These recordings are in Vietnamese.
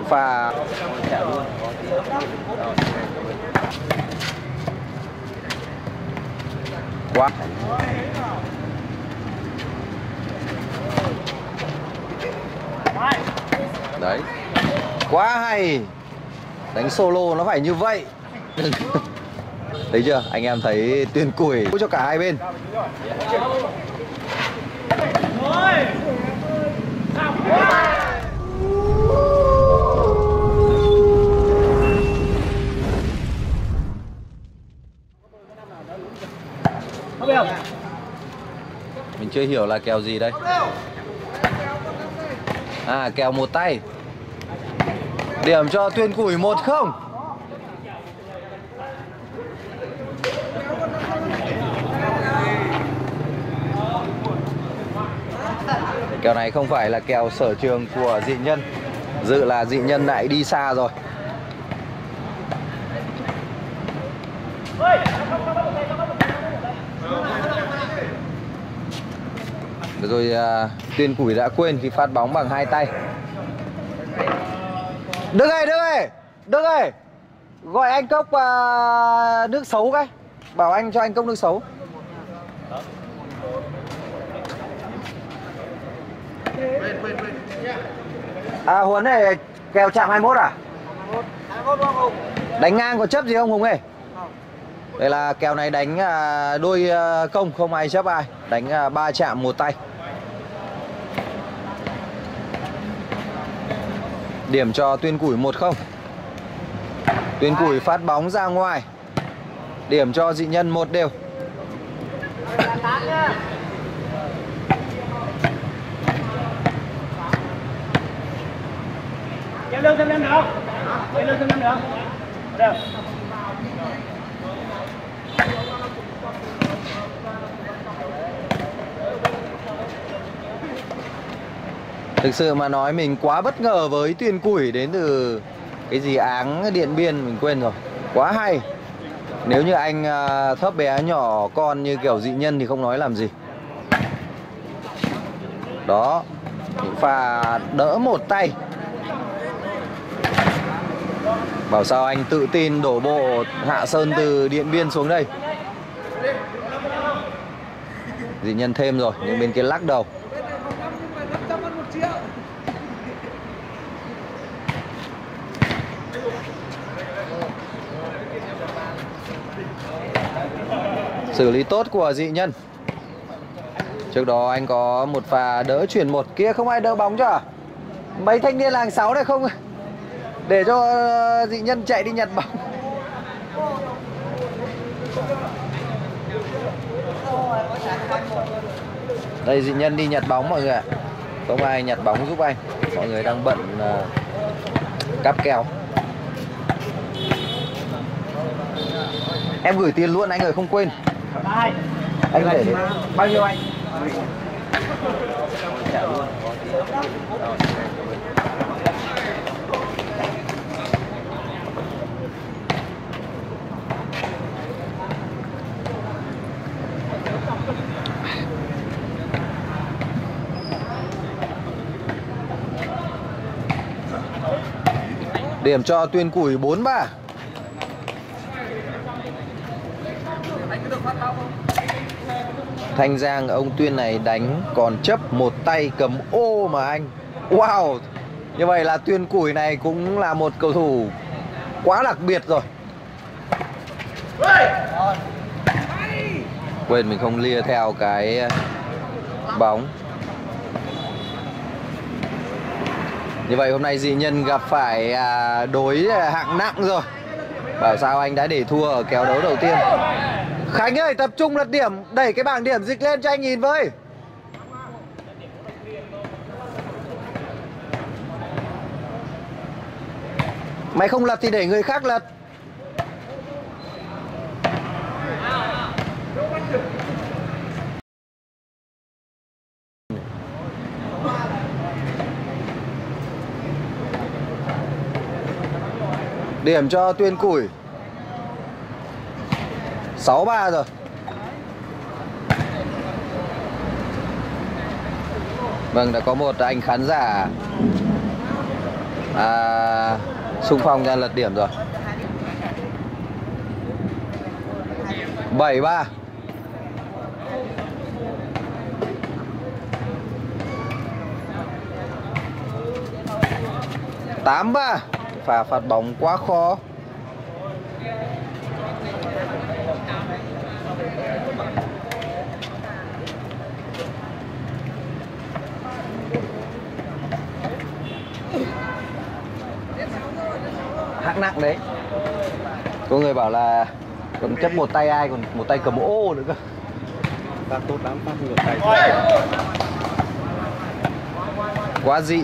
pha quá. Đấy, quá hay. Đánh solo nó phải như vậy. Thấy chưa, anh em thấy Tuyên Củi cho cả hai bên. Mình chưa hiểu là kèo gì đây. À, kèo một tay. Điểm cho Tuyên Củi 1-0. Kèo này không phải là kèo sở trường của Dị Nhân. Dự là Dị Nhân lại đi xa rồi. Rồi Tuyên Củi đã quên khi phát bóng bằng hai tay. Đức ơi, gọi anh cốc nước xấu cái. Bảo anh cho anh cốc nước xấu. À, Huấn này kèo chạm 21 à? 21 không Hùng? Đánh ngang có chấp gì không Hùng ơi? Không. Đây là kèo này đánh đôi công, không ai chấp ai. Đánh 3 chạm một tay. Điểm cho Tuyên Củi 1-0. Tuyên Củi phát bóng ra ngoài. Điểm cho Dị Nhân 1-1. Kéo lưng thêm em được không? Kéo lưng thêm em được không? Được. Thực sự mà nói mình quá bất ngờ với Tuyên Củi đến từ cái gì Áng Điện Biên mình quên rồi. Quá hay. Nếu như anh thấp bé nhỏ con như kiểu Dị Nhân thì không nói làm gì. Đó, những pha đỡ một tay. Bảo sao anh tự tin đổ bộ Hạ Sơn từ Điện Biên xuống đây. Dị Nhân thêm rồi, nhưng bên kia lắc đầu. Xử lý tốt của Dị Nhân. Trước đó anh có một pha đỡ chuyển một. Kia không ai đỡ bóng cho à? Mấy thanh niên làng 6 này không để cho Dị Nhân chạy đi nhặt bóng. Đây Dị Nhân đi nhặt bóng mọi người ạ. Không ai nhặt bóng giúp anh. Mọi người đang bận cắp kèo. Em gửi tiền luôn anh ơi, không quên. Anh để đấy. Bao nhiêu anh? Trả luôn. Điểm cho Tuyên Củi 4-3. Thanh Giang ông Tuyên này đánh còn chấp một tay cầm ô mà anh. Wow. Như vậy là Tuyên Củi này cũng là một cầu thủ quá đặc biệt rồi. Quên mình không lia theo cái bóng. Như vậy hôm nay Dị Nhân gặp phải đối hạng nặng rồi. Bảo sao anh đã để thua ở kèo đấu đầu tiên. Khánh ơi, tập trung lật điểm, đẩy cái bảng điểm dịch lên cho anh nhìn với. Mày không lật thì để người khác lật. Điểm cho Tuyên Củi 6-3 rồi. Vâng, đã có một anh khán giả Xung Phong ra lật điểm rồi. 7-3. Tám ba. Pha phạt bóng quá khó. Hạng nặng đấy. Có người bảo là còn chấp một tay ai, còn một tay cầm ô nữa cơ. Phát tốt lắm, phát ngược tay. Quá dị.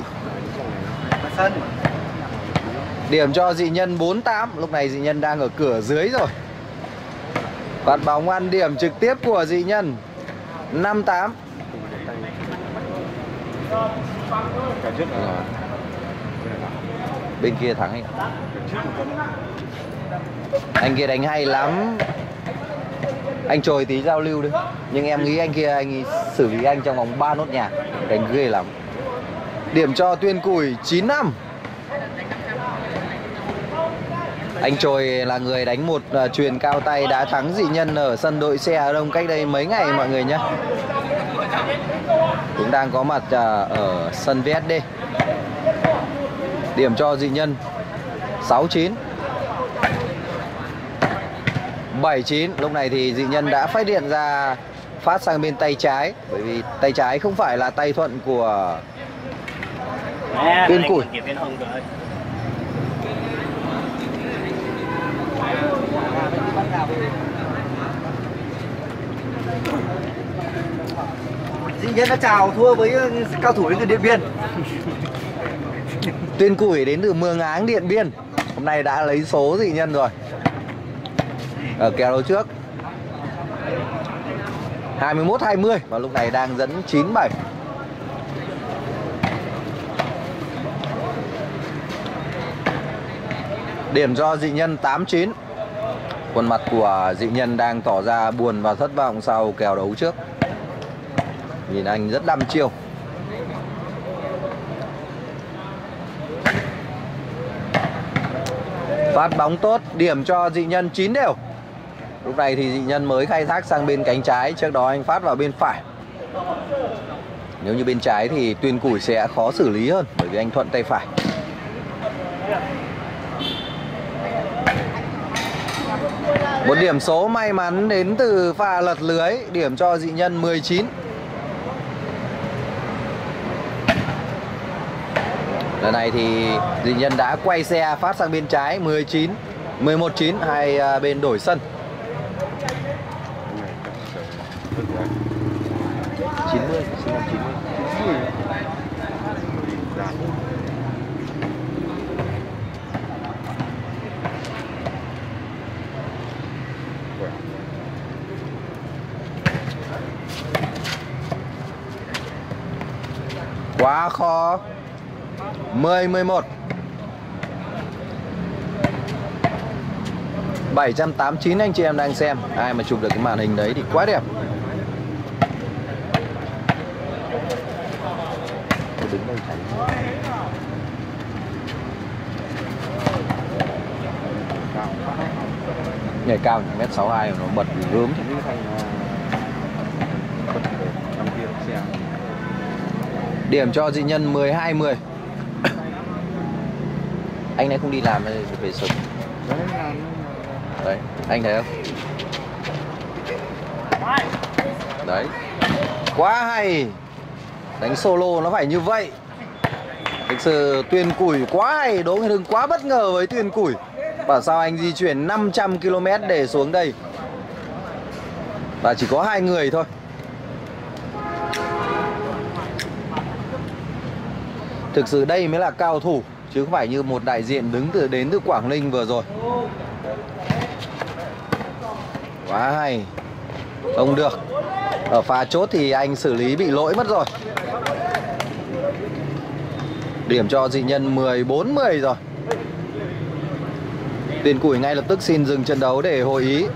Điểm cho dị nhân 4-8. Lúc này dị nhân đang ở cửa dưới rồi. Phạt bóng ăn điểm trực tiếp của dị nhân 5-8. Bên kia thắng anh. Anh kia đánh hay lắm. Anh trồi tí giao lưu đi. Nhưng em nghĩ anh kia anh xử lý anh trong vòng 3 nốt nhạc. Đánh ghê lắm. Điểm cho Tuyên Củi 9-5. Anh Trồi là người đánh một chuyền cao tay đã thắng dị nhân ở sân đội xe Hà Đông cách đây mấy ngày mọi người nhé. Cũng đang có mặt ở sân VSD. Điểm cho dị nhân 6-9. 7-9. Lúc này thì dị nhân đã phát điện ra phát sang bên tay trái. Bởi vì tay trái không phải là tay thuận của Tuyên Củi. Dĩ nhiên đã chào thua với cao thủ đến từ Điện Biên. Tuyên Củi đến từ Mường Áng, Điện Biên. Hôm nay đã lấy số dị nhân rồi. Ở kèo đấu trước 21-20. Và lúc này đang dẫn 9-7. Điểm cho dị nhân 8-9. Khuôn mặt của dị nhân đang tỏ ra buồn và thất vọng sau kèo đấu trước. Nhìn anh rất đăm chiêu. Phát bóng tốt, điểm cho dị nhân 9 đều. Lúc này thì dị nhân mới khai thác sang bên cánh trái. Trước đó anh phát vào bên phải. Nếu như bên trái thì Tuyên Củi sẽ khó xử lý hơn, bởi vì anh thuận tay phải. Một điểm số may mắn đến từ pha lật lưới. Điểm cho dị nhân 19. Lần này thì dị nhân đã quay xe phát sang bên trái. 19, 11-9. Hai bên đổi sân. 90, sinh năm 90. Quá khó. 10-11. 789 anh chị em đang xem. Ai mà chụp được cái màn hình đấy thì quá đẹp. Tôi đứng đây tránh. Nhảy cao 1m62 nó bật gớm. Điểm cho dị nhân 12-10. Anh này không đi làm về sớm. Đấy, anh thấy không? Đấy. Quá hay. Đánh solo nó phải như vậy. Thực sự Tuyên Củi quá hay. Đỗ Nguyên Hưng quá bất ngờ với Tuyên Củi. Bảo sao anh di chuyển 500 km để xuống đây. Và chỉ có 2 người thôi. Thực sự đây mới là cao thủ, chứ không phải như một đại diện đến từ Quảng Ninh vừa rồi. Quá hay. Không được. Ở pha chốt thì anh xử lý bị lỗi mất rồi. Điểm cho dị nhân 14-10 rồi. Tuyên Củi ngay lập tức xin dừng trận đấu để hội ý.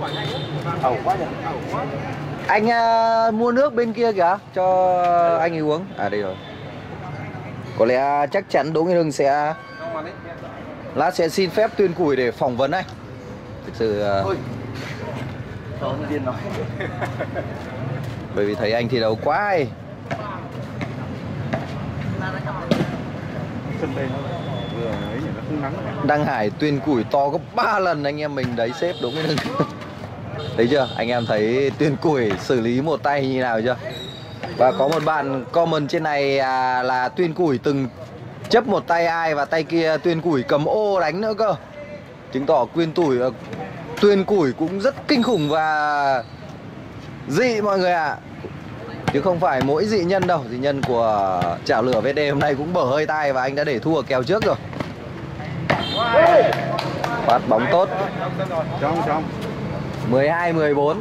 Anh mua nước bên kia kìa, cho anh ấy uống. À đây rồi. Có lẽ chắc chắn Đỗ Nguyên Hưng sẽ Lát sẽ xin phép Tuyên Củi để phỏng vấn anh. Thực sự bởi vì thấy anh thi đấu quá hay. Đăng Hải Tuyên Củi to gấp 3 lần anh em mình đấy sếp, đúng không? Thấy chưa? Anh em thấy Tuyên Củi xử lý một tay như nào chưa? Và có một bạn comment trên này là Tuyên Củi từng chấp một tay ai và tay kia Tuyên Củi cầm ô đánh nữa cơ. Chứng tỏ Tuyên Củi cũng rất kinh khủng và dị mọi người ạ. Chứ không phải mỗi dị nhân đâu. Dị nhân của Chảo Lửa VD hôm nay cũng bở hơi tay và anh đã để thua kèo trước rồi. Phát bóng tốt. 12-14.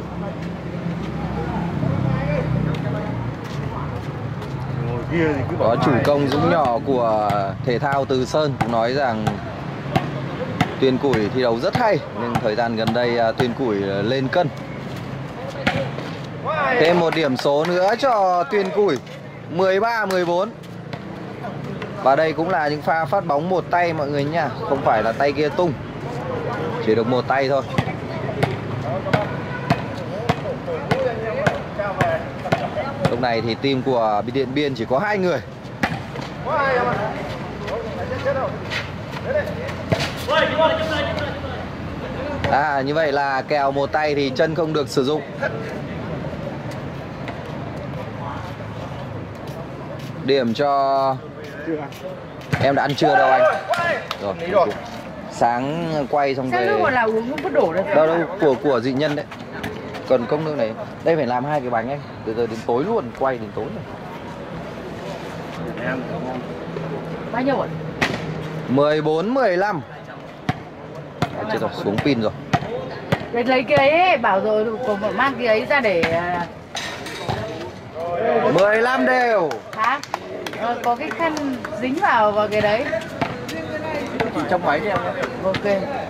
Có chủ công Dũng Nhỏ của thể thao Từ Sơn cũng nói rằng Tuyên Củi thi đấu rất hay, nhưng thời gian gần đây Tuyên Củi lên cân. Thêm một điểm số nữa cho Tuyên Củi, 13-14. Và đây cũng là những pha phát bóng một tay mọi người nha, không phải là tay kia tung, chỉ được một tay thôi. Lúc này thì team của Điện Biên chỉ có 2 người. Như vậy là kèo một tay thì chân không được sử dụng. Điểm cho... Em đã ăn trưa đâu anh? Rồi, sáng quay xong về. Sao là uống không có đổ được. Đâu, của dị nhân đấy. Còn công nước này, đây phải làm 2 cái bánh anh. Từ giờ đến tối luôn, quay đến tối rồi. Bao nhiêu rồi? 14-15. Chết rồi, xuống pin rồi. Để lấy cái ấy, bảo rồi còn mang cái ấy ra để 15 đều. hả? Có cái khăn dính vào cái đấy. Chỉ trong máy cho em nhé. Ok.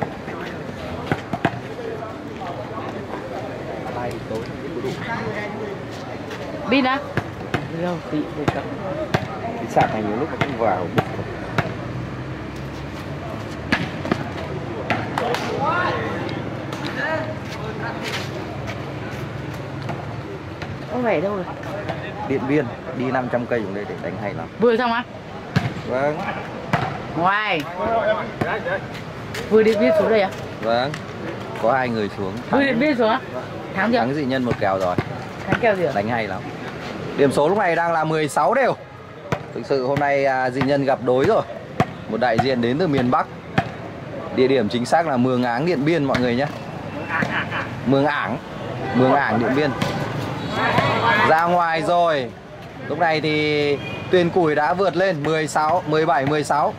Pin á? Đâu, bị cắm. Cái sạc này nhiều lúc nó không vào. Có vẻ đâu rồi? Điện Biên, đi 500 cây xuống đây để đánh hay lắm. Vừa xong á? Vâng. Ngoài. Vừa Điện Biên xuống đây à? Vâng. Có 2 người xuống. Vừa Điện Biên xuống á? Thắng chưa? Thắng dị nhân một kèo rồi. Thắng kèo gì ạ? Đánh hay lắm. Điểm số lúc này đang là 16 đều. Thực sự hôm nay dị nhân gặp đối rồi. Một đại diện đến từ miền Bắc. Địa điểm chính xác là Mường Áng, Điện Biên mọi người nhé. Mường Áng, Điện Biên. Ra ngoài rồi. Lúc này thì Tuyên Củi đã vượt lên 17-16.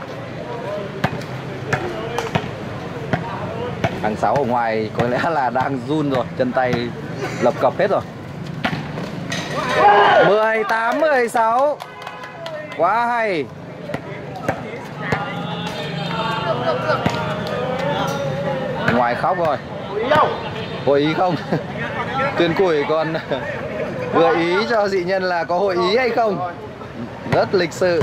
Thằng 6 ở ngoài có lẽ là đang run rồi, chân tay lập cập hết rồi. 18-16. Quá hay. Ngoài khóc rồi. Hội ý không? Tuyên Củi còn gợi ý cho dị nhân là có hội ý hay không. Rất lịch sự.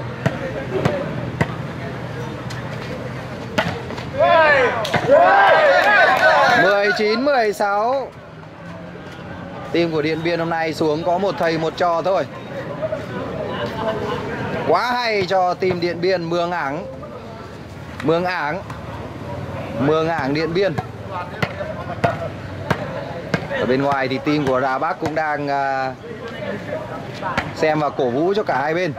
Mười 19-16. Team của Điện Biên hôm nay xuống có một thầy một trò thôi. Quá hay cho team Điện Biên. Mường Áng Điện Biên. Ở bên ngoài thì team của Đà Bắc cũng đang xem và cổ vũ cho cả hai bên.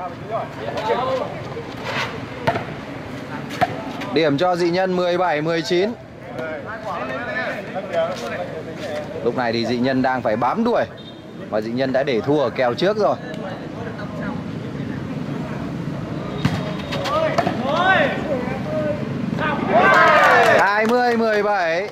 Điểm cho dị nhân 17-19. Lúc này thì dị nhân đang phải bám đuổi. Và dị nhân đã để thua ở kèo trước rồi. 20-17.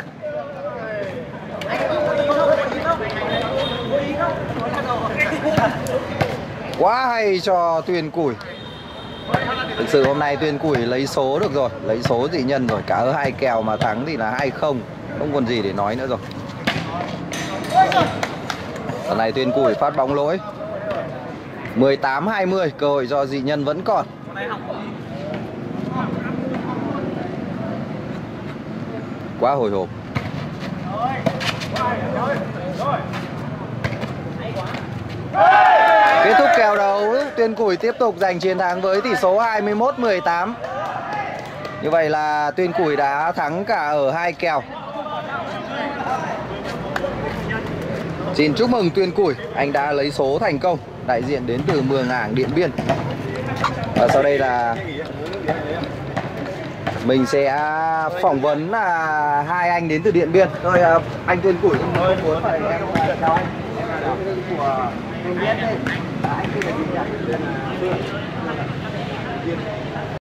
Quá hay cho Tuyên Củi. Thực sự hôm nay Tuyên Củi lấy số được rồi, lấy số dị nhân rồi. Cả ở 2 kèo mà thắng thì là 2-0. Không còn gì để nói nữa rồi. Lần này Tuyên Củi phát bóng lỗi. 18-20. Cơ hội cho dị nhân vẫn còn. quá hồi hộp. Kết thúc kèo đấu, Tuyên Củi tiếp tục giành chiến thắng với tỷ số 21-18. Như vậy là Tuyên Củi đã thắng cả ở 2 kèo. Xin chúc mừng Tuyên Củi, anh đã lấy số thành công, đại diện đến từ Mường Ảng, Điện Biên. Và sau đây là mình sẽ phỏng vấn là hai anh đến từ Điện Biên. Rồi anh Tuyên Củi không muốn phải em chào anh. Của Điện Biên đây. Anh tên là gì nhỉ?